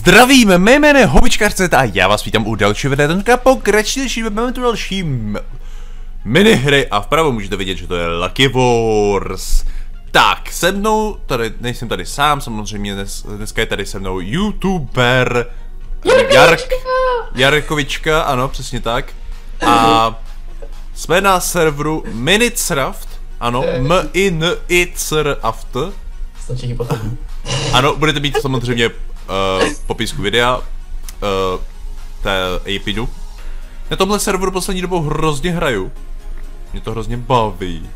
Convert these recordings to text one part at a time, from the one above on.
Zdravím, mé jméno je Houbičkař.cz a já vás vítám u dalšího videa. Tenka pokračující, máme tu další minihry a vpravo můžete vidět, že to je Lucky Wars. Tak, se mnou, tady nejsem tady sám, samozřejmě dneska je tady se mnou YouTuber Jarkovička, ano, přesně tak. A jsme na serveru Minicraft, ano, M-I-N-I-C-R-A-F-T. Ano, budete mít samozřejmě popisku videa, té APIdu. Na tomhle serveru poslední dobou hrozně hraju. Mě to hrozně baví.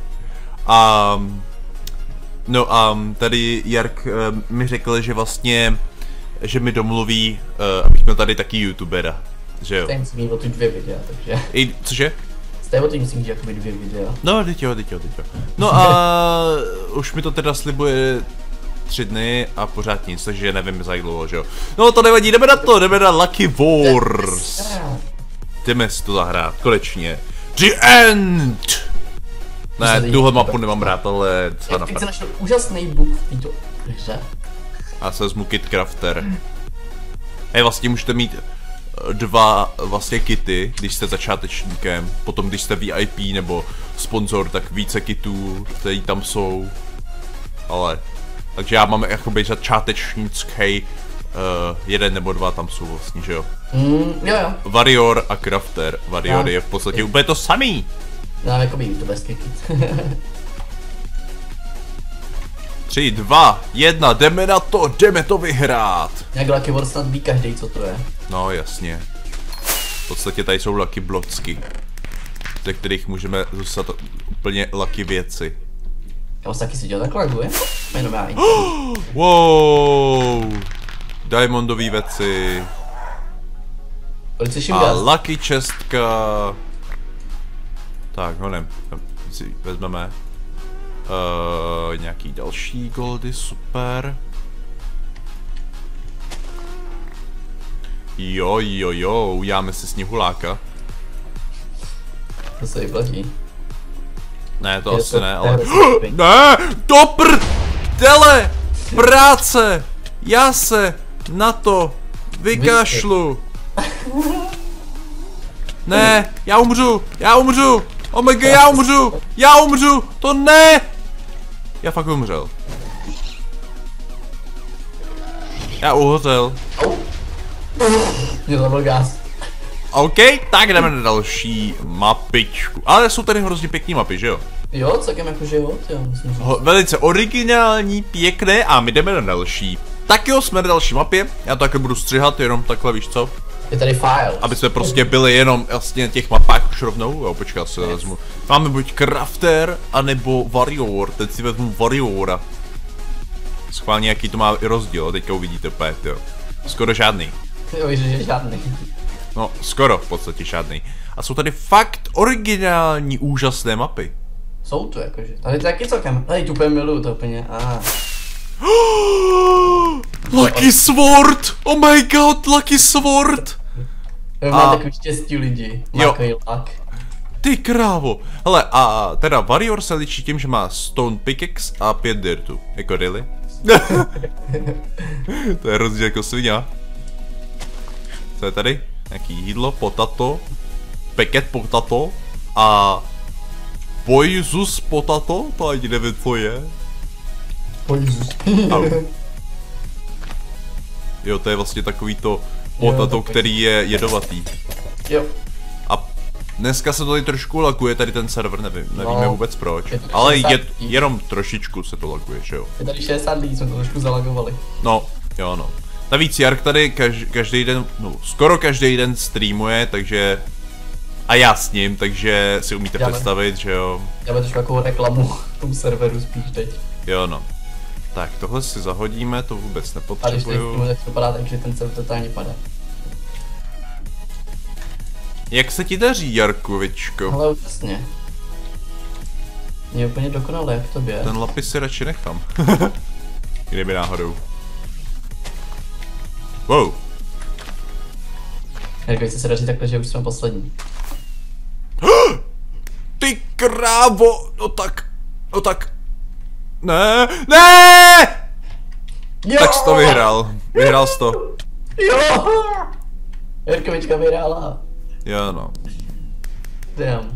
Tady Jark mi řekl, že vlastně, že mi domluví, abych měl tady taky YouTubera, že jo? Ten musí mít o ty 2 videa, takže... Cože? Stejně o ty musí mít jakoby 2 videa. No, teď jo. No a už mi to teda slibuje 3 dny a pořád nic, takže nevím za jak dlouho, že jo. No to nevadí, jdeme na to, jdeme na Lucky Wars. Jdeme si to zahrát, konečně. The End! Ne, tuhle mapu nemám rád, ale... Teď jsem našel úžasný bug v této hře. Já se vezmu Kit Crafter. Hej, vlastně můžete mít 2 vlastně kity, když jste začátečníkem. Potom když jste VIP nebo sponzor, tak více kitů, které tam jsou. Ale... Takže já mám jakoby začátečnický, 1 nebo 2 tam jsou vlastně, že jo? Jo. Warrior a Crafter. Warrior je v podstatě úplně to samý. No, jakoby youtuberský kit. 3, 2, 1, jdeme na to, jdeme to vyhrát. Jak Lucky Wars snad ví každý, co to je. No jasně. V podstatě tady jsou lucky blocky, ze kterých můžeme zůstat úplně lucky věci. Já taky si dělal tak laguje? Jenom já Wow! Diamondový věci. A lucky čestka. Tak, honem, si vezmeme. Nějaký další goldy, super. Jo, uděláme si sněhuláka. To se vyplatí. Ne, to asi ne, ale... Ne! Do prdele! Práce! Já se na to vykašlu! Ne! Já umřu! Oh my god, já umřu! To ne! Já fakt umřel. Já uhořel. Mě to byl gas. OK, tak jdeme na další mapičku. Ale jsou tady hrozně pěkný mapy, že jo? Jo, celkem jakože jo, myslím, že... Velice originální, pěkné a my jdeme na další. Tak jo, jsme na další mapě. Já to taky budu střihat, jenom takhle, víš co? Je tady file. Aby jsme prostě byli jenom vlastně na těch mapách už rovnou. Jo, počkej, se vezmu. Máme buď Crafter, anebo Warrior. Teď si vezmu Warriora. Schválně jaký to má i rozdíl, teďka uvidíte úplně, jo. Skoro žádný. Jo, že žádný. No, skoro v podstatě žádný. A jsou tady fakt originální, úžasné mapy. Jsou to jakože. Tady taky celkem. Tady tu úplně miluju, to úplně. Lucky Sword! Oh my god, Lucky Sword! Má takový štěstí lidi. Má takový luck. Ty krávo. Hele, a teda Warrior se ličí tím, že má Stone Pickaxe a 5 dirtu. Jako really? To je rozdíl jako svině. Co je tady? Nějaký jídlo, potato, packet potato a poisus potato? To ani nevím, co je. Poisus. Jo, to je vlastně takový to potato, který je jedovatý. Jo. A dneska se to tady trošku laguje, tady ten server, nevíme vůbec proč. Ale jenom trošičku se to laguje, že jo? Je tady 60 lidí, jsme to trošku zalagovali. No, jo no. Navíc Jark tady každý den, no skoro každý den streamuje, takže... A já s ním, takže si umíte představit, že jo. Dáme trošku takovou reklamu tomu serveru spíš teď. Jo no. Tak tohle si zahodíme, to vůbec nepotřebuju. A když tak to padá, takže ten server totálně padá. Jak se ti daří, Jarkovičko? Ale úžasně. Je úplně dokonalé, jak tobě. Ten lapis si radši nechám. Kdyby náhodou. Wow. Jarkovičce se daří takhle, že už jsme poslední. Ty krávo! No tak. Ne! Jo! Tak jsi to vyhrál. Vyhrál jsi to. Jo! Jirkovička vyhrála. Jo no. Damn.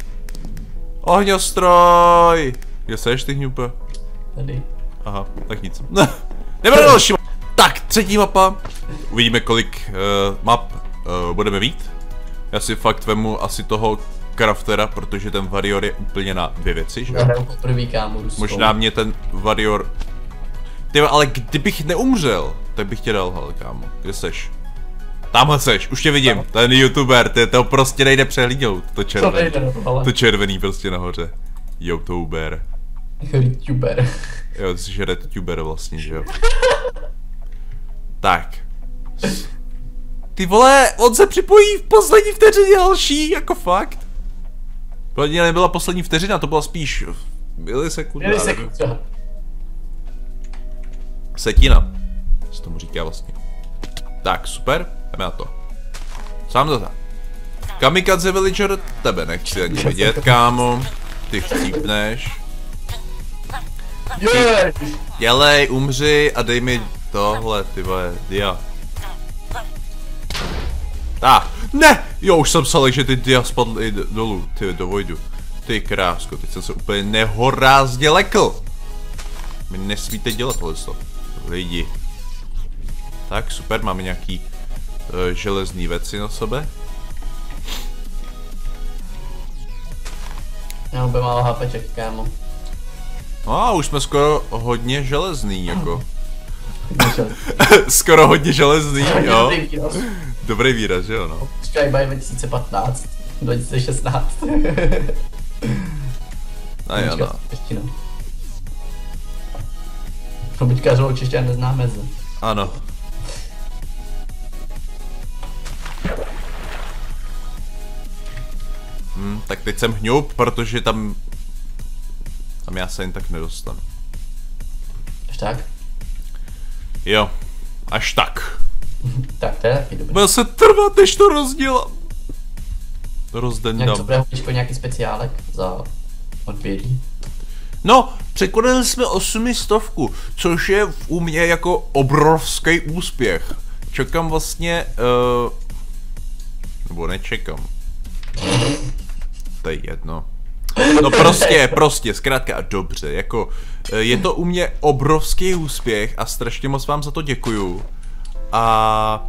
Ohňostroj! Kde seš ty hňupe? Tady. Aha, tak nic. Jdeme na další mapa. Tak, třetí mapa. Uvidíme, kolik map budeme mít. Já si fakt vemu asi toho craftera, protože ten warrior je úplně na dvě věci, že? Já hraju poprvý, kámo, ruskou. Možná mě ten warrior... Tyjo, ale kdybych neumřel, tak bych tě dal, hele, kámo. Kde seš? Tamhle seš, už tě vidím. Ten youtuber, to prostě nejde přehlídnout. To červený. To červený prostě nahoře. Youtuber. YouTuber. Jo, ty jsi RedTuber vlastně, že jo? Tak. Ty vole, on se připojí v poslední vteřině další, jako fakt. To nebyla poslední vteřina, to byla spíš milisekunda. Milisekunda. Setina. Co tomu říká vlastně. Tak, super, jdeme na to. Sám to tak. Kamikaze Villager, tebe nechci ani vidět, kámo. Ty chcípneš. Dělej, umři a dej mi tohle, ty vole, dia. Tak, ne! Jo, už jsem psal, že ty dia spadly dolů, ty do vojdu. Ty krásko, teď jsem se úplně nehorázně lekl. My nesmíte dělat tohleto, lidi. Tak, super, máme nějaký železný věci na sebe. Já mám málo HPček, kámo. No a už jsme skoro hodně železný, jako. Skoro hodně železný, jo. Dobrý výraz, že jo, no. Skyby 2015, 2016. A jo, no. Robičkářovou češtinu neznáme ze. Ano. Tak teď jsem hňup, protože tam já se jen tak nedostanu. Až tak? Jo, až tak. Tak to je taky dobrý. Bude se trvat, než to rozdělám. Rozdendám. Jak co bude Hopičko, nějaký speciálek za odběrí? No, překonali jsme 800, což je u mě jako obrovský úspěch. Čekám vlastně, nebo nečekám. To je jedno. No prostě, zkrátka dobře, jako je to u mě obrovský úspěch a strašně moc vám za to děkuju. A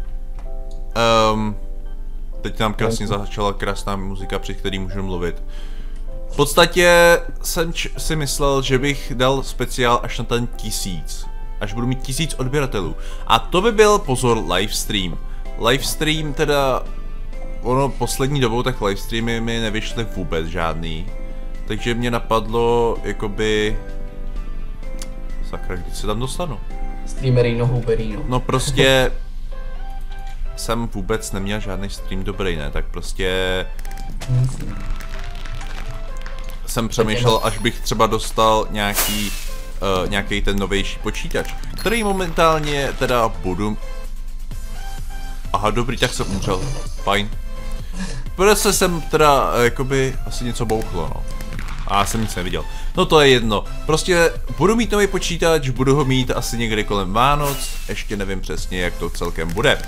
teď nám krásně začala krásná muzika, při který můžu mluvit. V podstatě jsem si myslel, že bych dal speciál až na ten 1000. Až budu mít 1000 odběratelů. A to by byl, pozor, livestream. Livestream teda, ono poslední dobou tak livestreamy mi nevyšly vůbec žádný. Takže mě napadlo, jakoby... Sakra, kdy se tam dostanu? Streamerino, huberino. No prostě... jsem vůbec neměl žádný stream dobrý, ne? Tak prostě... jsem přemýšlel, až bych třeba dostal nějaký ten novější počítač, který momentálně teda budu... Aha, dobrý, tak jsem umřel. Fajn. Prostě jsem teda, jakoby, asi něco bouchlo, no. A já jsem nic neviděl. No to je jedno. Prostě budu mít nový počítač, budu ho mít asi někdy kolem Vánoc, ještě nevím přesně, jak to celkem bude.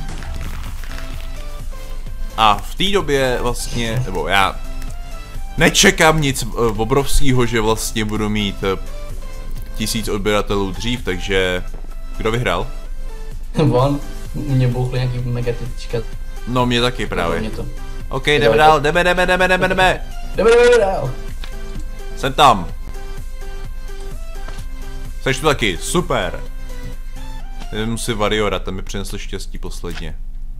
A v té době vlastně, nebo já nečekám nic obrovského, že vlastně budu mít 1000 odběratelů dřív, takže kdo vyhrál? On, mě bouchly nějaký megatitička. No mě taky právě. Mě to. OK, jdeme dál, jdeme. Jdeme dál. Jsem tam. Seš tu taky, super. Jdem si Warriora, ten mi přinesl štěstí posledně.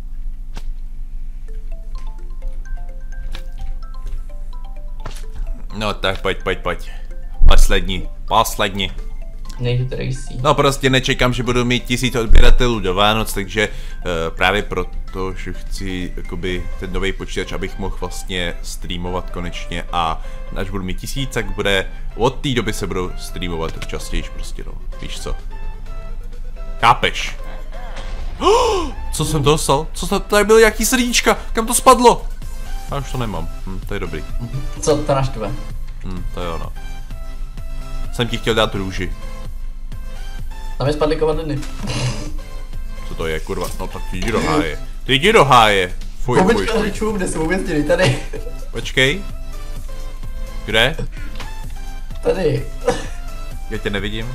No tak pojď. Poslední. Nejdu Tracy. No prostě nečekám, že budu mít 1000 odběratelů do Vánoc, takže právě proto, že chci jakoby ten nový počítač, abych mohl vlastně streamovat konečně a až budu mít 1000, tak bude, od té doby se budou streamovat častěji prostě, no, víš co. Chápeš? Co jsem dostal? Tady byly nějaký srdíčka, kam to spadlo? Já už to nemám, to je dobrý. Co to naštve? To je ono. Jsem ti chtěl dát růži. Tam je spadly kovadliny. Co to je, kurva? No tak ty jdi do háje. Ty jdi do háje. Fuj, fuj, Pověčka fuj. řečů, kde jsou uvězněni, tady. Počkej. Kde? Tady. Já tě nevidím.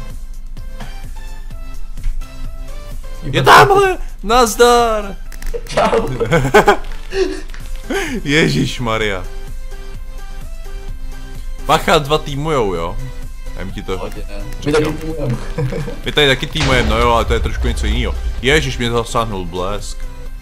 Je tamhle! Nazdar! Čau. Ježíš Maria. Bacha, 2 týmujou, jo? Dám ti to. My taky týmujeme. My tady taky týmujeme, no jo, ale to je trošku něco jiného. Ježíš, mě zasáhnul blesk.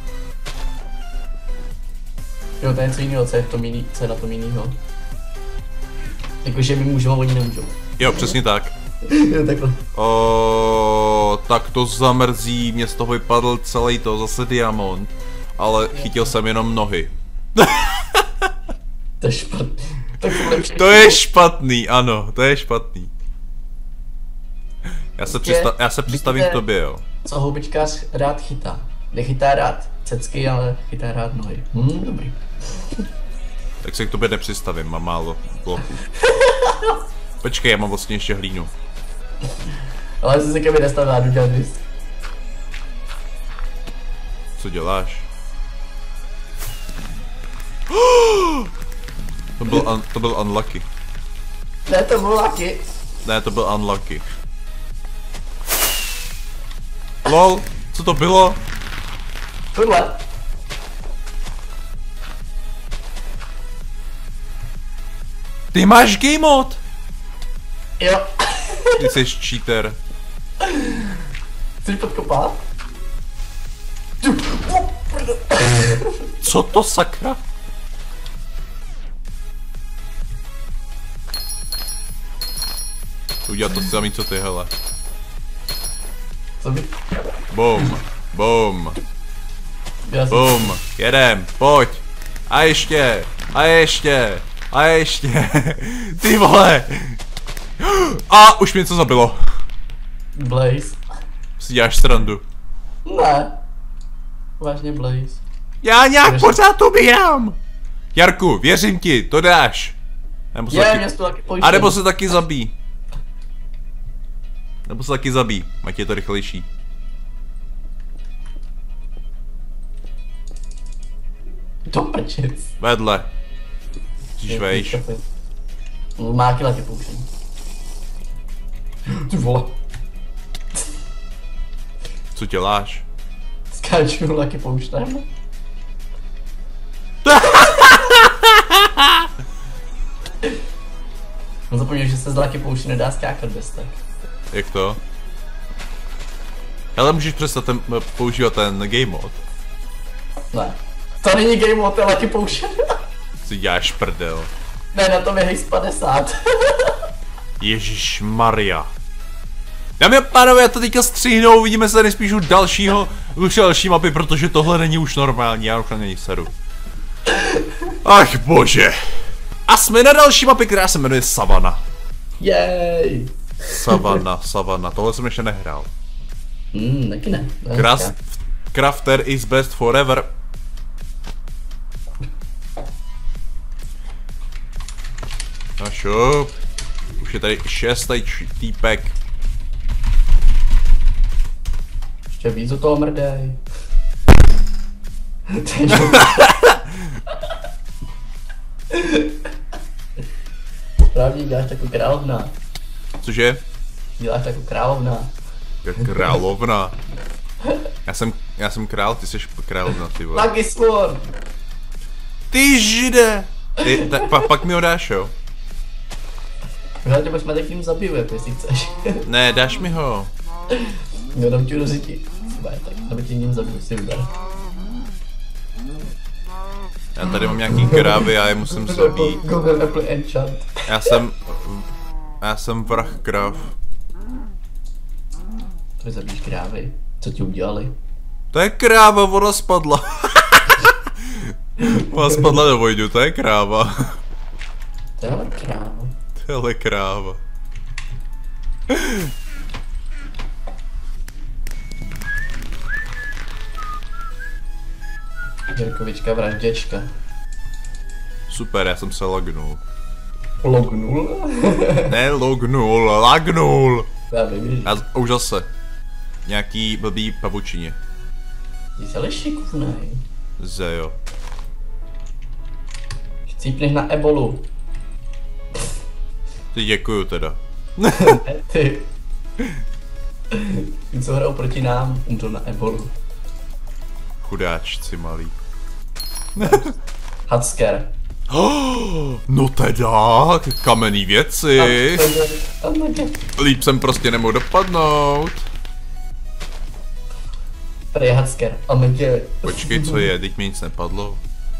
Jo, to je něco jiného, co je na tom jinýho. Jakože my můžeme, oni nemůžou. Jo, přesně tak. Jo, takhle. Tak to zamrzí, mě z toho vypadl celý to, zase diamont. Ale chytil jsem jenom nohy. To je špatný. To je špatný, ano, to je špatný. Já se představím k tobě, jo. Co houbičkář rád chytá. Nechytá rád cecky, ale chytá rád nohy. Dobrý. Tak se k tobě nepředstavím, mám málo bloků. Počkej, já mám vlastně ještě hlínu. Ale jsi se ke mi nestavila, jdu dělat list. Co děláš? To byl unlucky. Ne, to byl lucky. Ne, to byl unlucky. LOL, co to bylo? Tohle. Ty máš game mod! Jo. Ty jsi cheater. Chceš podkopat? Co to sakra? Udělat to samý co ty, hele. Co by? Boom, boom, Já jsem... boom, jedem, pojď. A ještě, a ještě, a ještě. Ty vole. A už mě něco zabilo. Blaze. Si děláš srandu. Ne. Vážně Blaze. Já nějak pořád ubírám. Jarku, věřím ti, to dáš. Nebo se taky... mě to taky A nebo se taky zabij. Nebo se taky zabij, ať je to rychlejší. Do prčic. Vedle. Když vejš. Má kila ty poušení. Ty vole. Co děláš? Skáču laky pouštem. No zapomněl, že se z laky pouště nedá skákat bez tak. Jak to? Hele, můžeš přestat používat ten game mod. Ne. To není game mode, to je laky pouště. Si děláš prdel. Ne, na tom je hejs 50. Ježíš Maria. Dámy a pánové, já to teďka stříhnou, uvidíme se nejspíš u další mapy, protože tohle není už normální, já už na něj seru. Ach bože. A jsme na další mapě, která se jmenuje Savana. Jej. Savana, tohle jsem ještě nehrál. Taky ne. Crafter is best forever. A šup. Už je tady 6. týpek. Ještě víc do toho mrdej. Právě děláš takovou královna. Cože? Děláš takovou královna. Královna. Já jsem král, ty jsi královna, ty vole. Lucky Sword. Ty žide! Pak mi ho dáš, jo? Hledně možná tak tím zabiju, jako jestli chceš. Ne, dáš mi ho. Jo, dám ti do řiti. Tak, aby ti ním zabiju, si vyber. Já tady mám nějaký krávy a je musím zabít. Google Apple Enchant. Já jsem vrah kráv. To zabíš krávy. Co ti udělali? To je kráva, voda spadla. Ona spadla do vojdu, to je kráva. To je ale kráva. Tohle kráva. Jirkovička vražděčka. Super, já jsem se lagnul. Lognul? Ne lognul, lagnul. Já vím, že... Už zase. Nějaký blbý pavučině. Ty jsi ale šikovnej. Zejo. Chcípneš na ebolu. Ty děkuju teda. Ty. Ty, co hrajou proti nám, umřel na ebolu. Chudáčci malí. Hacker. No teda, kamenný věci. Líp jsem prostě nemohl dopadnout. Tady je hacker. Počkej, co je, teď mi nic nepadlo.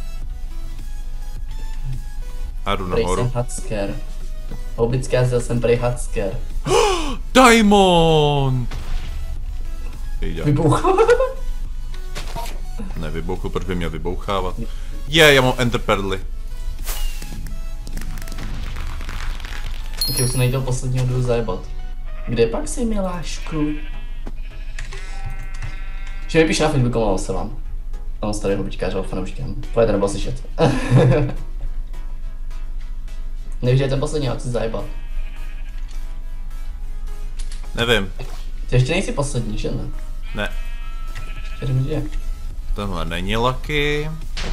A jdu Prej nahoru. jsem hacker. Houbické jazdil jsem prej hacker. Diamond! Vybuch. Nevybuchu, proč by měl vybouchávat? Já mám ender perly. Tak už jsem nejde posledního jdu zajebat. Kde pak jsi, milášku? Že mi píš na Facebooku, omlouvám se vám. Tam starý houbičkář, fanouškem. Pojďte nebo slyšet. Nevíš, že je ten poslední, jak chci zajebat. Nevím. Ty ještě nejsi poslední, že ne? Ne. Ještě nevím, že. Tohle není lucky.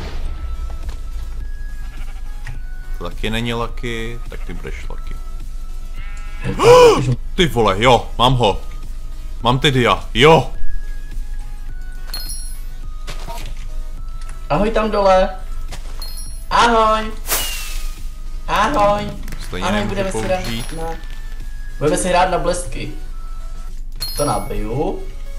Taky není lucky, tak ty budeš lucky. Ty vole, jo, mám ho. Mám ty dia, jo. Ahoj tam dole. Ahoj. Ahoj. Stejně Ahoj, nemůžu budeme si hrát použít. na... Budeme si hrát na blesky. To nabiju.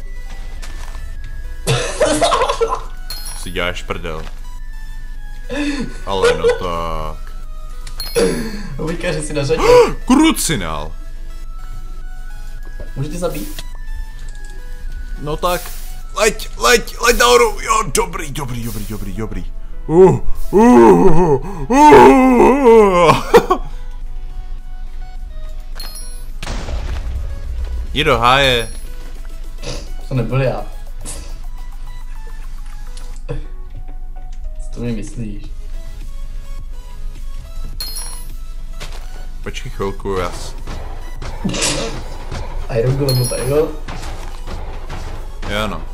Si děláš prdel. Ale no tak. Uvíká, že si na řadě. Krucinál. Můžete zabít? No tak. Leď nahoru. Jo, dobrý. Jdi do háje. To nebyl já. Co to mi myslíš? Počkej chvilku, jas. Iron Golem tady, jo? Jo no.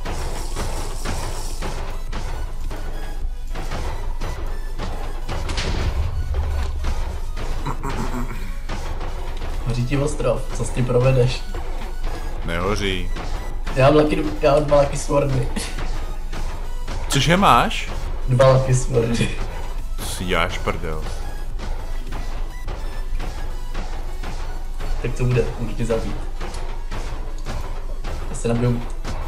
Hoří ti ostrov, co s tím provedeš? Nehoří. Já mám dva lucky swordy. Cože máš? 2 lucky swordy. Si děláš prdel. Tak to bude, můžu tě zabít. Já se nabiju.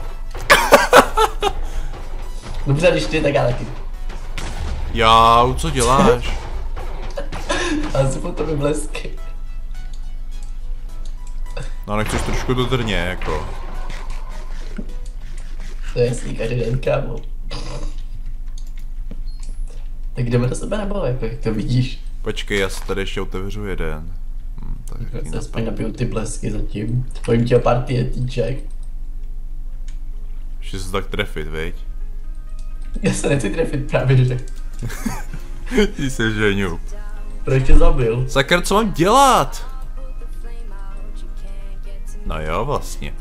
Dobře, když ty, tak já taky. Jau, co děláš? Ale si potom blesky. No nechceš trošku do drně, jako. To je jasný, každý den, kámo. Tak jdeme do sebe nebo jako, jak to vidíš? Počkej, já si tady ještě otevřu jeden. Tak Já jaký se aspoň nabiju ty blesky zatím. Pojím tě o partie, týček. Ještě se tak trefit, viď? Já se nechci trefit právě, že. Ty se ženiu. Proč tě zabil? Sakra, co mám dělat? No jo, vlastně.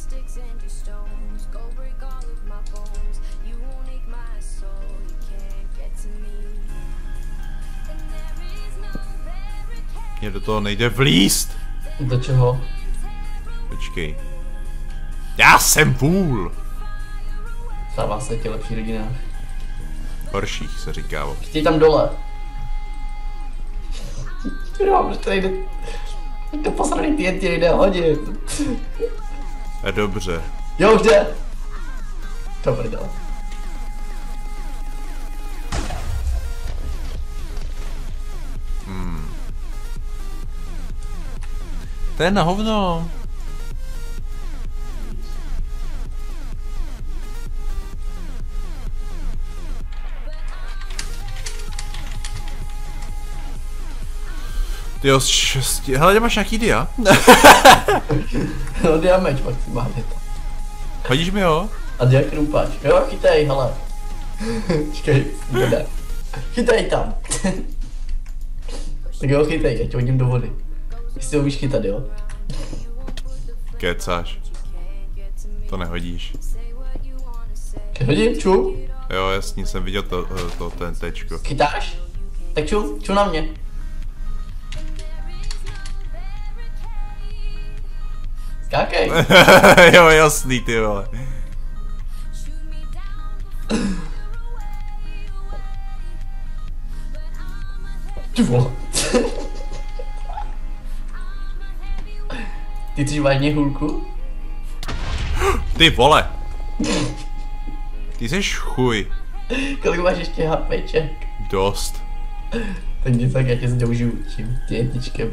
Mě do toho nejde vlízt. Do čeho? Počkej. Já jsem vůl. Stává se tě lepší rodinách. Horších se říká. Chtěj tam dole. Jo, proč to nejde? To posraný TNT nejde hodit. Dobře. Jo, už jde. To prdele. To je na hovno. Tyjo, z 6. Hele, máš nějaký dia? No, diameč maximálně. Hodíš mi ho? A dia krumpáč. Jo, chytej, hele. Čekej, jde. Chytej tam. Tak jo, chytej, já tě hodím do vody. Jestli ho umíš chytat, jo? Kecáš. To nehodíš. Hodím, ču. Jo, jasně, jsem viděl ten tečko. Chytáš? Tak ču na mě. Skákej. Jo, jasný, ty vole. Ty vole. Ty chceš vážně hůlku? Ty vole. Ty jsi chuj. Kolik máš ještě HPček? Dost. Tak nic, tak já tě zdoužiju tím TNTčkem.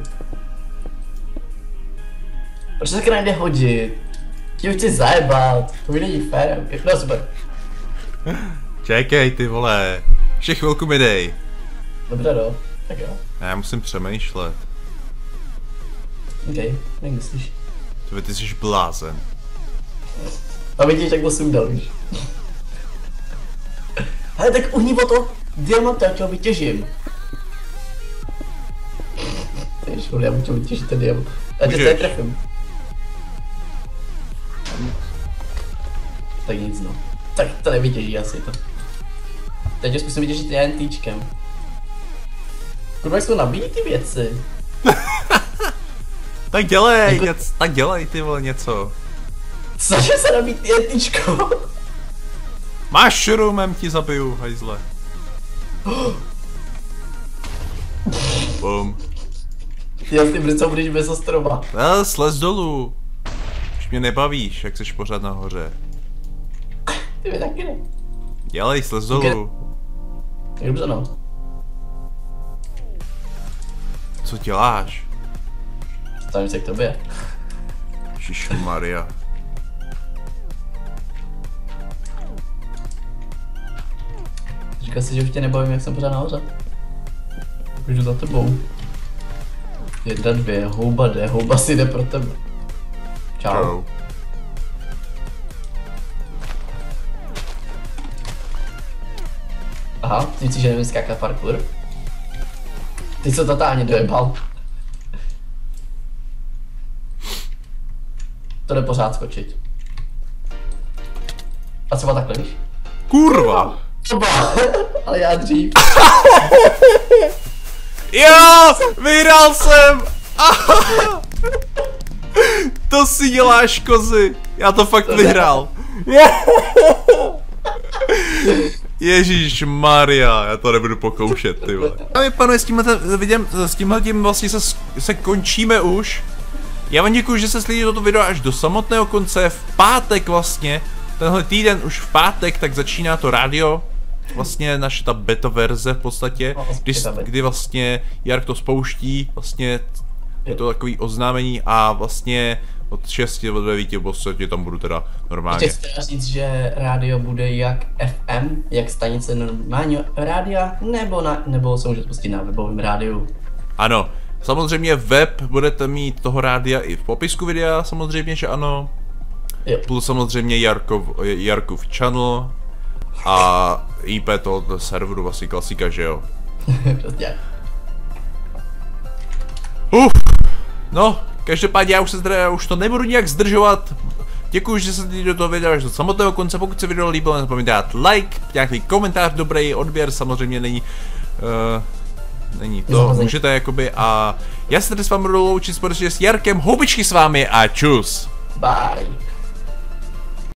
Proč se nejde hodit? Tím chci zajebat, to mi není fér. No super. Čekej, ty vole. Ještě chvilku mi dej. Dobře, no. Tak jo. Já musím přemýšlet. OK, jak myslíš? Ty jsi blázen. A vidíš, jak to sundal, víš. Hele, tak uhni o to diamanta, já to vytěžím. Tež, já mu to vytěžit ten diamant. Já tě tady trefím. Tak nic, no. Tak to nevytěží asi to. Teď zkusím vytěžit TNTčkem. Kurva, jak jsou nabíjí ty věci. Tak dělej, tak dělej ty vole něco. Cože se nabít TNTčko? Mushroomem ti zabiju, hajzle. Bum. Já s tím bricou budeš bez ostrova. Slez dolů. Už mě nebavíš, jak jsi pořád nahoře. Ty mi taky ne. Dělej, slez dolů. Tak dobře, no. Co děláš? Stavím se k tobě. Ježišmarja. Říkal jsi, že už tě nebavím, jak jsem pořád nahoře. Můžu za tebou. 1, 2, houba jde, houba si jde pro tebe. Čau. Aha, ty myslíš, že nevím skákat parkour? Ty jsi to totálně dojebal. To jde pořád skočit. A třeba takhle, víš? Kurva! Ale já dřív. Jo, vyhrál jsem! To si děláš, kozy. Já to fakt vyhrál. Ježíš Maria, já to nebudu pokoušet, ty vole. Dámy a pánové, s tímhletím vlastně se končíme už. Já vám děkuji, že jste sledili toto video až do samotného konce. V pátek vlastně, tenhle týden už v pátek, tak začíná to rádio. Vlastně naše ta beta verze v podstatě, kdy vlastně Jark to spouští, vlastně je to takový oznámení a vlastně od 6 do 9 v podstatě tam budu teda normálně. Ještě chci říct, že rádio bude jak FM, jak stanice normálního rádia, nebo se může pustit na webovém rádiu. Ano, samozřejmě web budete mít toho rádia i v popisku videa, samozřejmě, že ano. Jo. Plus samozřejmě Jarkův channel a IP tohoto serveru, vlastně klasika, že jo. Prostě. No, každopádně já už to nebudu nějak zdržovat. Děkuji, že jste do toho video až do samotného konce. Pokud se video líbilo, nezapomeňte dát like, nějaký komentář, dobrý odběr, samozřejmě není to, můžete jakoby. A já se tady s vámi budu loučit společně s Jarkem, houbičky s vámi a čus. Bye.